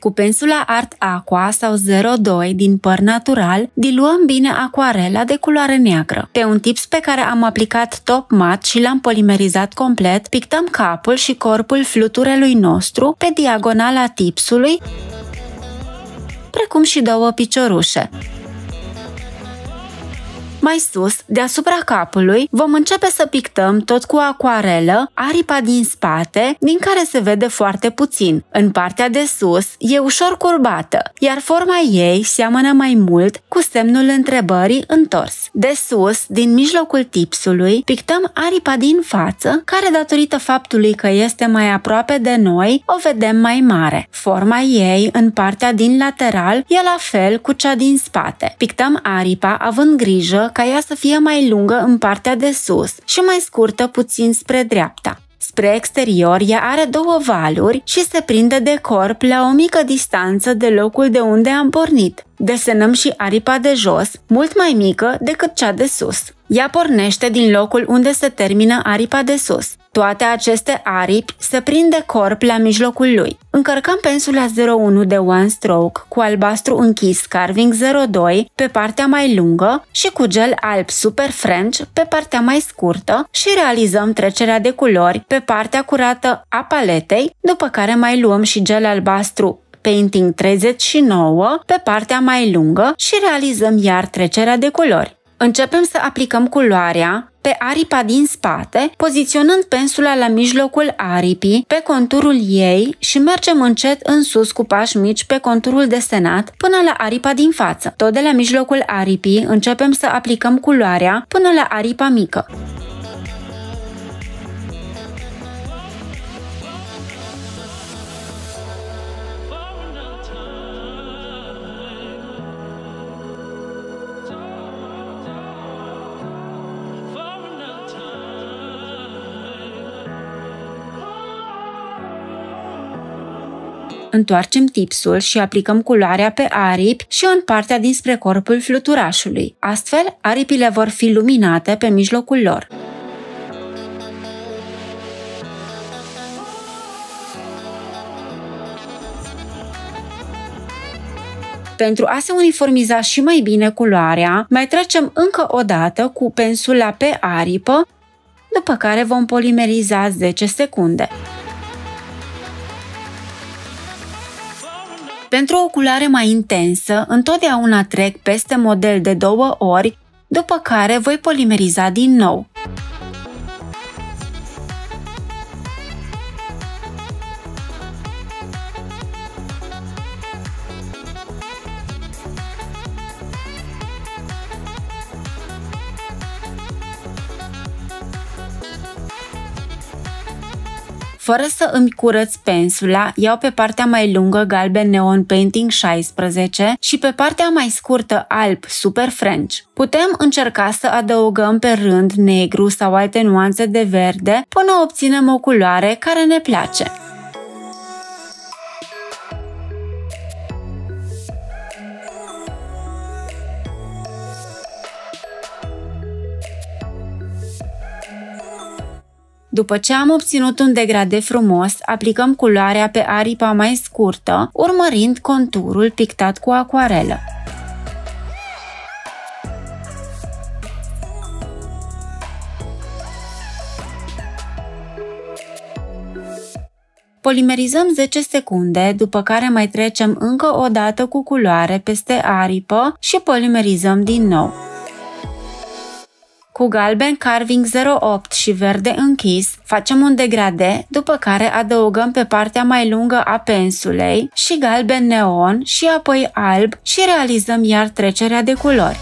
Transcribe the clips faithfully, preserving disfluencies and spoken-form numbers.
Cu pensula Art Aqua sau zero doi din păr natural, diluăm bine acuarela de culoare neagră. Pe un tips pe care am aplicat top mat și l-am polimerizat complet, pictăm capul și corpul fluturelui nostru pe diagonala tipsului, precum și două piciorușe. Mai sus, deasupra capului, vom începe să pictăm tot cu acuarelă aripa din spate, din care se vede foarte puțin. În partea de sus e ușor curbată, iar forma ei seamănă mai mult cu semnul întrebării întors. De sus, din mijlocul tipsului, pictăm aripa din față, care datorită faptului că este mai aproape de noi, o vedem mai mare. Forma ei, în partea din lateral, e la fel cu cea din spate. Pictăm aripa având grijă ca ea să fie mai lungă în partea de sus și mai scurtă puțin spre dreapta. Spre exterior, ea are două valuri și se prinde de corp la o mică distanță de locul de unde am pornit. Desenăm și aripa de jos, mult mai mică decât cea de sus. Ea pornește din locul unde se termină aripa de sus. Toate aceste aripi se prind de corp la mijlocul lui. Încărcăm pensula zero unu de One Stroke cu albastru închis Carving zero doi pe partea mai lungă și cu gel alb Super French pe partea mai scurtă și realizăm trecerea de culori pe partea curată a paletei, după care mai luăm și gel albastru Painting treizeci și nouă pe partea mai lungă și realizăm iar trecerea de culori. Începem să aplicăm culoarea pe aripa din spate, poziționând pensula la mijlocul aripii, pe conturul ei și mergem încet în sus cu pași mici pe conturul desenat până la aripa din față. Tot de la mijlocul aripii începem să aplicăm culoarea până la aripa mică. Întoarcem tipsul și aplicăm culoarea pe aripi și în partea dinspre corpul fluturașului. Astfel, aripile vor fi luminate pe mijlocul lor. Pentru a se uniformiza și mai bine culoarea, mai trecem încă o dată cu pensula pe aripă, după care vom polimeriza zece secunde. Pentru o culoare mai intensă, întotdeauna trec peste model de două ori, după care voi polimeriza din nou. Fără să îmi curăț pensula, iau pe partea mai lungă galben Neon Painting șaisprezece și pe partea mai scurtă alb Super French. Putem încerca să adăugăm pe rând negru sau alte nuanțe de verde până obținem o culoare care ne place. După ce am obținut un degradé frumos, aplicăm culoarea pe aripa mai scurtă, urmărind conturul pictat cu acuarelă. Polimerizăm zece secunde, după care mai trecem încă o dată cu culoare peste aripă și polimerizăm din nou. Cu galben Carving zero opt și verde închis, facem un degradé, după care adăugăm pe partea mai lungă a pensulei și galben neon și apoi alb și realizăm iar trecerea de culori.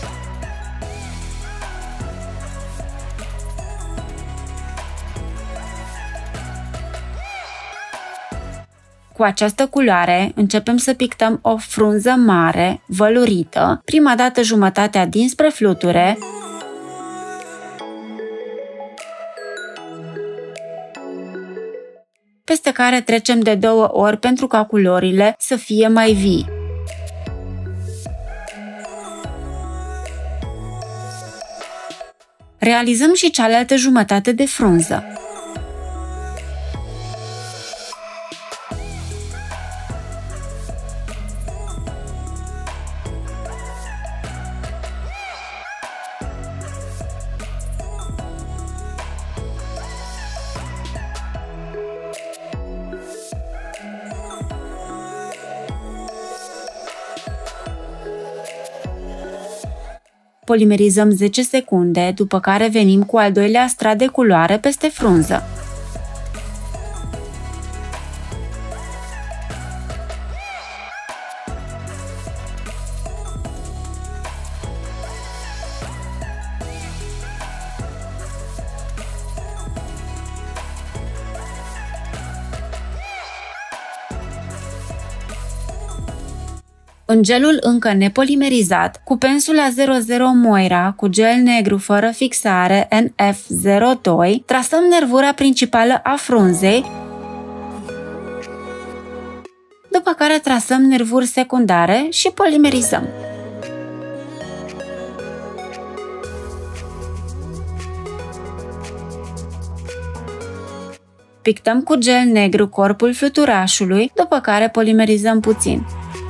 Cu această culoare începem să pictăm o frunză mare, vălurită, prima dată jumătatea dinspre fluture, peste care trecem de două ori pentru ca culorile să fie mai vii. Realizăm și cealaltă jumătate de frunză. polimerizăm zece secunde, după care venim cu al doilea strat de culoare peste frunză. În gelul încă nepolimerizat, cu pensula zero zero Moira cu gel negru fără fixare N F zero doi, trasăm nervura principală a frunzei, după care trasăm nervuri secundare și polimerizăm. Pictăm cu gel negru corpul fluturașului, după care polimerizăm puțin.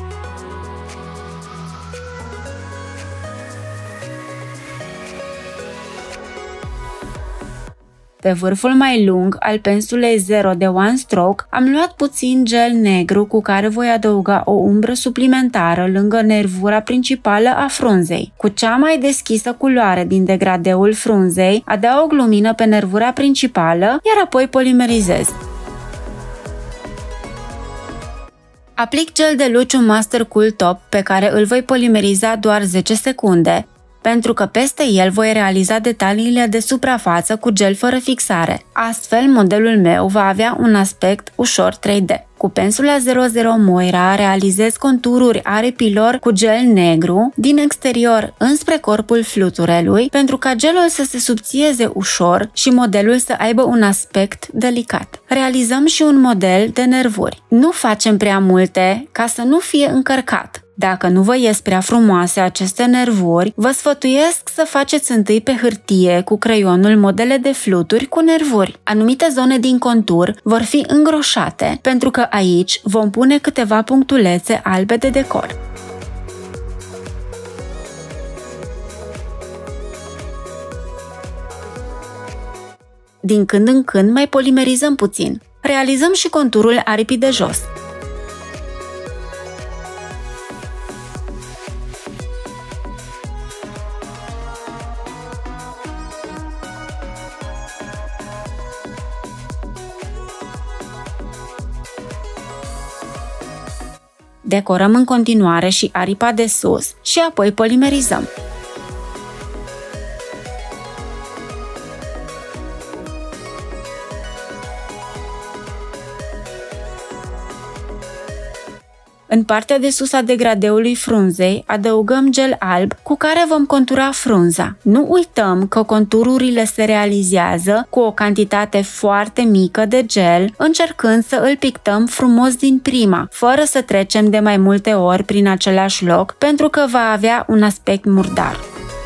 Pe vârful mai lung al pensulei zero de One Stroke am luat puțin gel negru cu care voi adăuga o umbră suplimentară lângă nervura principală a frunzei. Cu cea mai deschisă culoare din degradeul frunzei adaug lumină pe nervura principală, iar apoi polimerizez. Aplic gel de luciu Master Cool Top pe care îl voi polimeriza doar zece secunde, pentru că peste el voi realiza detaliile de suprafață cu gel fără fixare. Astfel, modelul meu va avea un aspect ușor trei D. Cu pensula zero zero Moira realizez contururi aripilor cu gel negru din exterior înspre corpul fluturelui, pentru ca gelul să se subțieze ușor și modelul să aibă un aspect delicat. Realizăm și un model de nervuri. Nu facem prea multe ca să nu fie încărcat. Dacă nu vă ies prea frumoase aceste nervuri, vă sfătuiesc să faceți întâi pe hârtie cu creionul modele de fluturi cu nervuri. Anumite zone din contur vor fi îngroșate, pentru că aici vom pune câteva punctulețe albe de decor. Din când în când mai polimerizăm puțin. Realizăm și conturul aripii de jos. Decorăm în continuare și aripa de sus și apoi polimerizăm. În partea de sus a degradeului frunzei adăugăm gel alb cu care vom contura frunza. Nu uităm că contururile se realizează cu o cantitate foarte mică de gel, încercând să îl pictăm frumos din prima, fără să trecem de mai multe ori prin același loc, pentru că va avea un aspect murdar.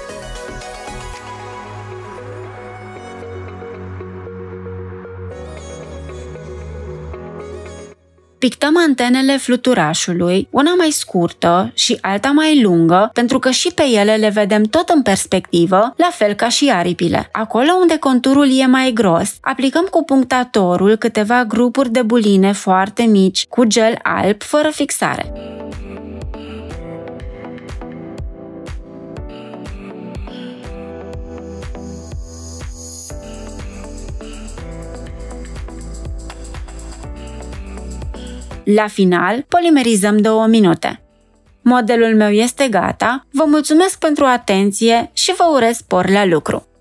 Pictăm antenele fluturașului, una mai scurtă și alta mai lungă, pentru că și pe ele le vedem tot în perspectivă, la fel ca și aripile. Acolo unde conturul e mai gros, aplicăm cu punctatorul câteva grupuri de buline foarte mici cu gel alb fără fixare. La final, polimerizăm două minute. Modelul meu este gata, vă mulțumesc pentru atenție și vă urez spor la lucru!